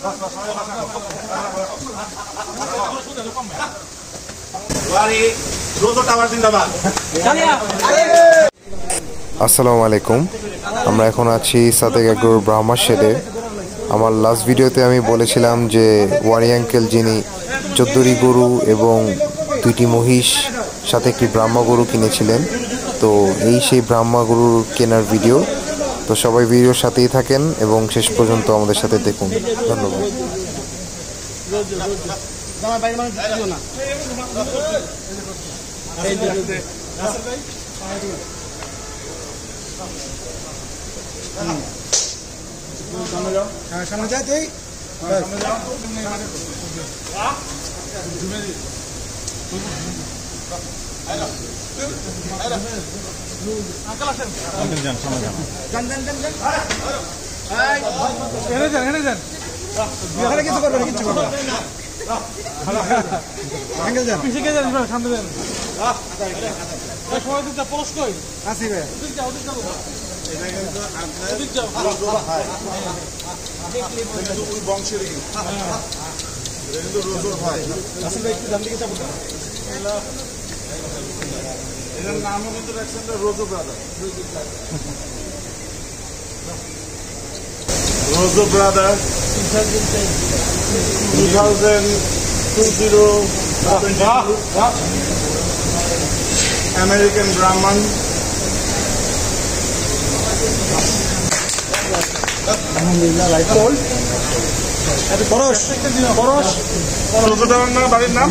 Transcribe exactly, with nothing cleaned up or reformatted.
আসসালামু আলাইকুম। আমরা এখন আছি সাদেক এগ্রোর ব্রাহ্মা শেডে। আমার লাস্ট ভিডিওতে আমি বলেছিলাম যে ওয়ারি আঙ্কেল যিনি চোদ্দটি গরু এবং দুইটি মহিষ সাথে একটি ব্রাহ্মা গরু কিনেছিলেন, তো এই সেই ব্রাহ্মা গরুর কেনার ভিডিও। তো সবাই ভিডিওর সাথেই থাকেন এবং শেষ পর্যন্ত আমাদের সাথে দেখুন। ধন্যবাদ। সামনে যাই তুই কিছু করবে না, কিচ্ছু করবে বংশের এটার নামও কিন্তু রাখছেন রোজো ব্রাদার। রোজো brother two thousand two zero American ব্রাহ্মণ। আলহামদুলিল্লাহ লাইফ ওল্ড পরশ পরশ রোজো টাওয়ার না বাড়ির নাম।